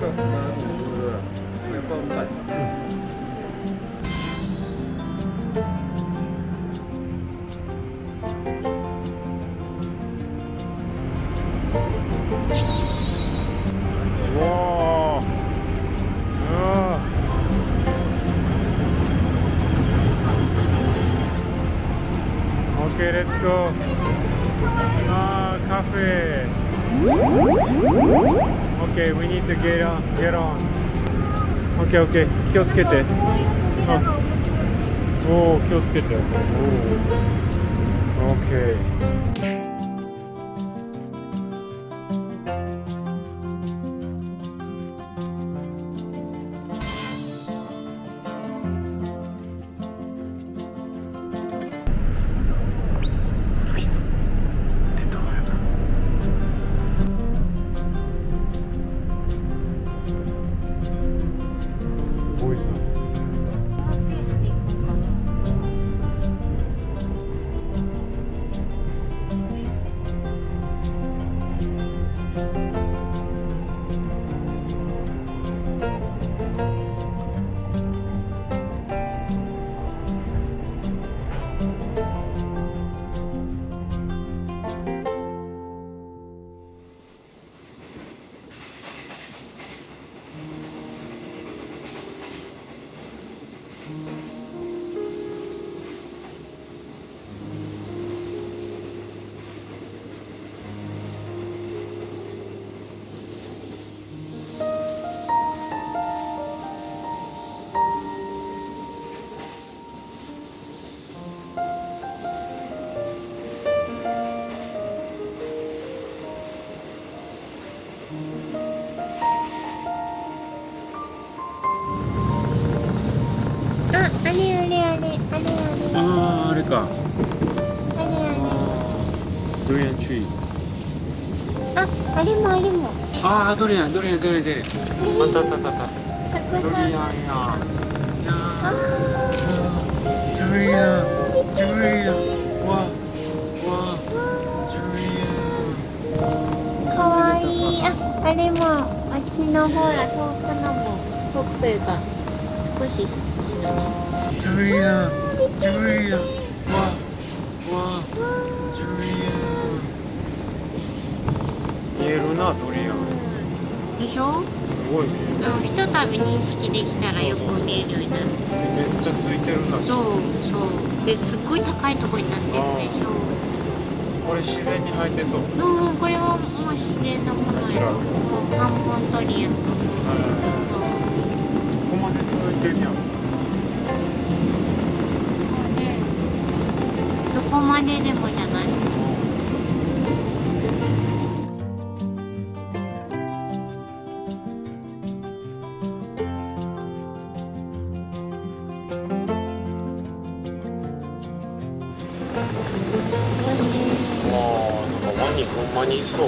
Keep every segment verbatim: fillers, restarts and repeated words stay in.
ke baru level empat. Wow. Ah. Okay, let's go. Ah, cafe. Okay, we need to get on. Get on. Okay, okay. 気をつけて。あ、おお、気をつけて。おお。Okay. あ、あれあれあれあれあれ。 ああ、あれか。 あれあれ。 ドリアントリー。 あ、あれもあれも。 ああ、ドリアン、ドリアン、ドリアン、ドリアン。あったあったあったあった。ドリアンや。 あドリアン、ドリアン。わ、わ、ドリアン。 かわいい。あ、あれも。あっちのほら、遠くのも。遠くというか。少し。 ドリアン、ドリアン。わ、わ、ドリアン。見えるな、ドリアン。 でしょ？ すごいね。 うん、ひとたび認識できたらよく見えるようになる。 めっちゃついてるな。 そうそう。ですっごい高いところになってるでしょ。 これ自然に生えてそう。 うん、これはもう自然なものや。もうカンポンドリアンの。そう。 ここまで続いてるやん。 そうね。どこまででもじゃない。 ほんまにいそう。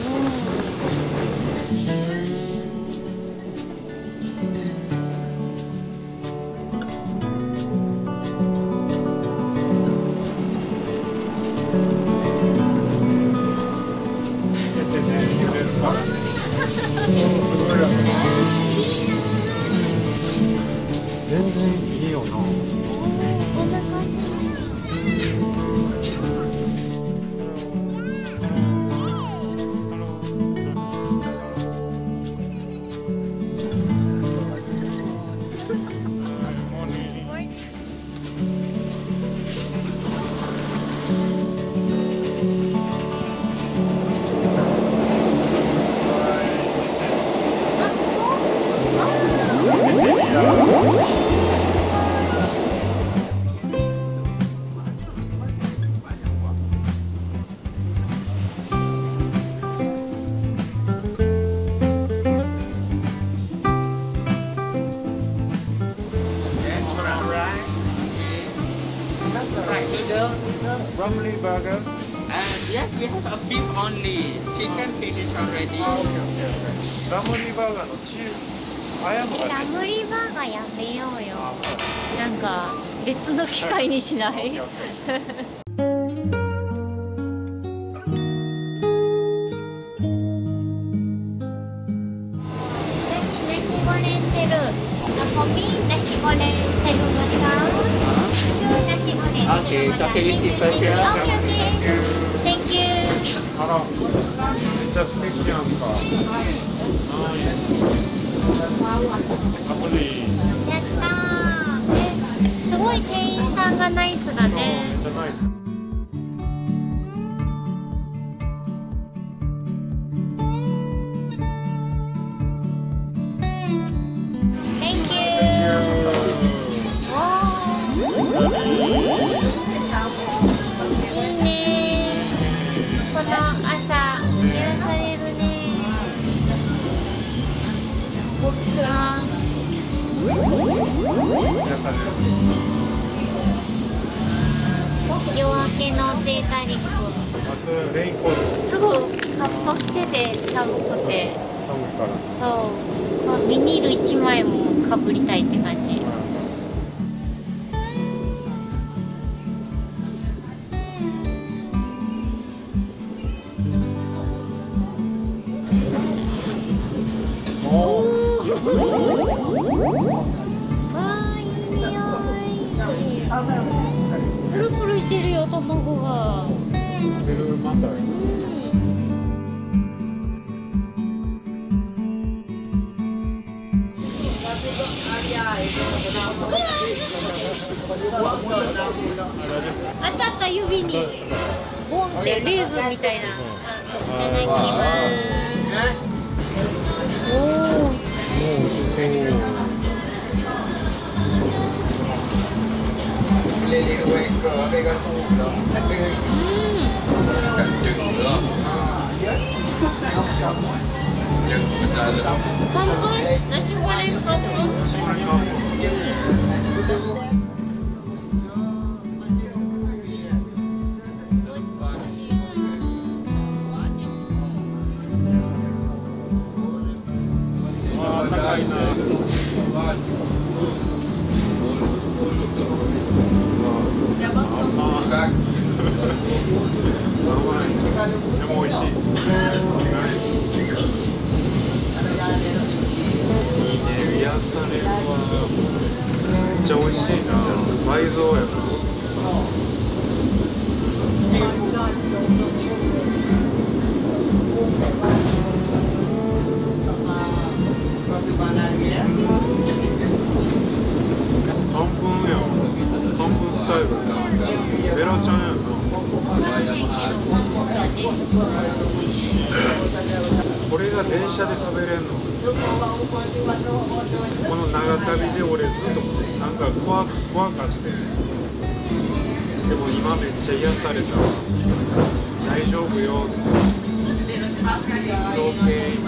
全然いいよな。Bromley burger? Uh, yes, we have a beef only. Chicken fish is already. Ah, okay, okay, okay. Bromley burger のチーズ、あやのがラね。 ムリバーガーやめようよ。 あ、そうなんか別の機会にしない。 オッケーオッケー。 いただき kopi, nasi goreng telur matang, two nasi goreng. Okay, so can you sit first here? Okay, okay. Thank you. あら、めっちゃ素敵やんか。はい。あとでいい。 やったー。え、すごい店員さんがナイスだね。 めっちゃナイス。 Thank you. わー。いいねー。この朝、癒されるねー。あー。夜明けのデータリック。 レインコート。 すごいカッパ着てて寒くて、 寒いから。 そう、まあ、ビニールいちまいもかぶりたいって感じ。わあ、いい匂い。プルプルしてるよ、卵が。 ベルマタイ。 当たった指にボンってレーズンみたいな。あ、いただきます。おお。乾杯？ナシゴレン乾杯？ 高いな。でも美味しい。いいね、癒されるわ。めっちゃ美味しいな。倍増やな。半分やん。半分スタイル。ベラちゃんやんな。これが電車で食べれんの？この長旅で俺ずっとなんか怖怖かって。でも今めっちゃ癒されたわ。大丈夫よ。It's okay。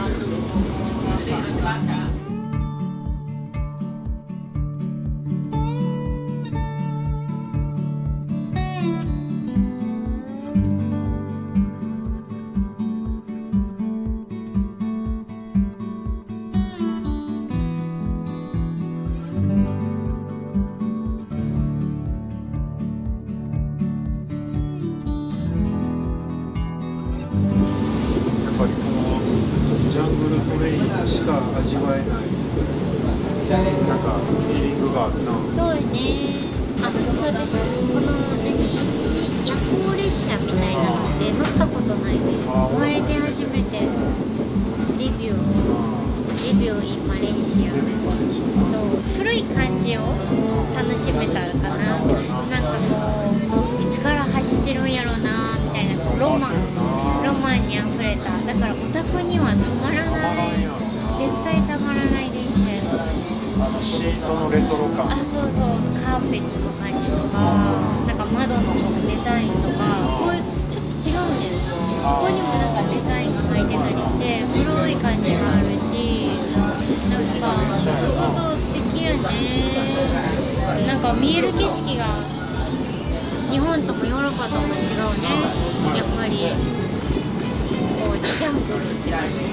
やっぱりこのジャングルトレインしか味わえないなんかフィーリングがあるな。 そうね。あ、そうです。この何夜行列車みたいなので乗ったことないね。生まれて初めてデビューデビューインマレーシア。そう古い感じを楽しめたかな。なんかこういつから走ってるんやろうなみたいなロマンロマンにあふれた。だからオタクにはたまらない絶対たまらない電車やと。 あのシートのレトロ感。 あ、そうそう。カーペットの感じとか、なんか窓のこのデザインとか、これちょっと違うんです。ここにもなんかデザインが入ってたりして古い感じもあるし、なんかそうそう素敵やね。なんか見える景色が日本ともヨーロッパとも違うね。やっぱりこうジャングルって感じ。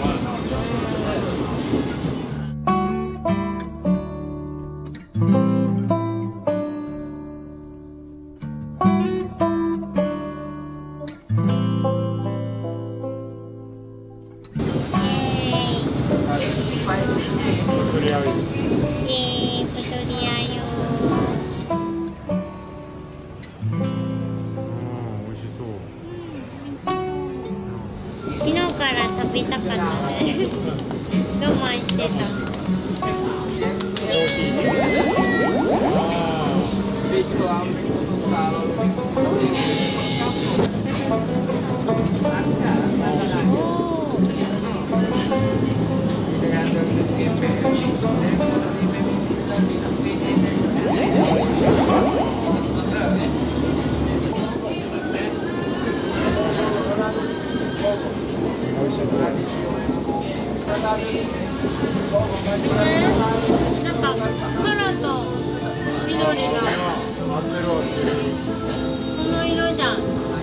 イエーイから食べたかったね。我慢してた。 美味しそう。 なんか黒と緑がこの色じゃん。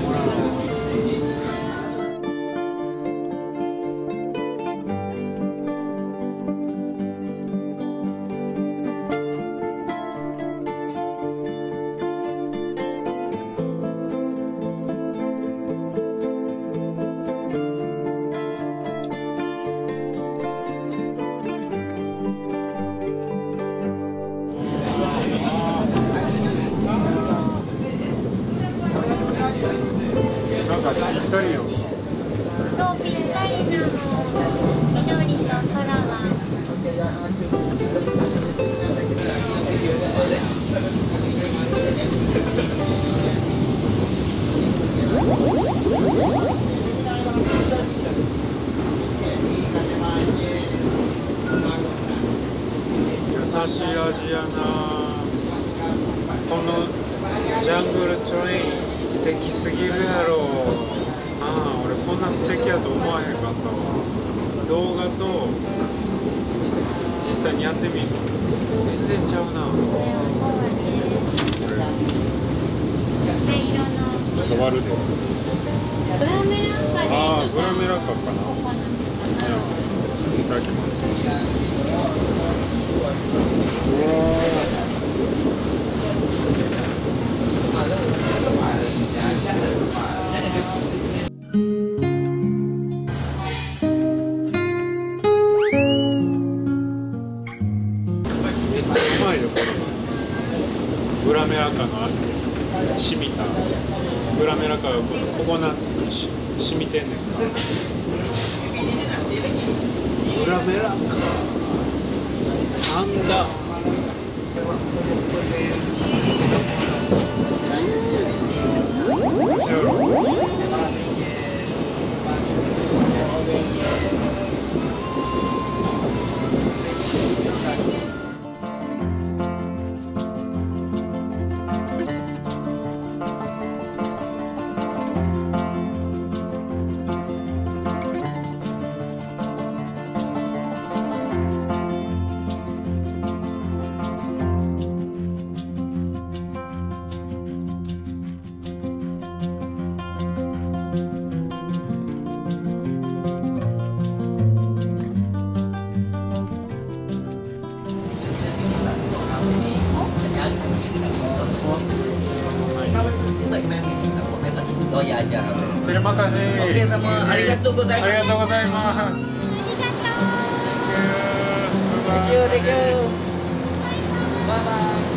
ぴったりよ。 そうぴったりなの。緑と空が。 優しい味やな。このジャングルトレイン素敵すぎるやろ。ああ、俺こんな素敵やと思わへんかったわ。動画と実際にやってみる。全然ちゃうな。変わるで。 グラメラッカで。 ああ、グラメラッカかな。いただきます。うわグラメラカの染みたグラメラカがココナッツにし染みてんねんか。グラメラカなんだ。Terima kasih. Oke, sama arigatou gozaimasu. Arigatou gozaimasu. Thank you, thank you. Bye bye.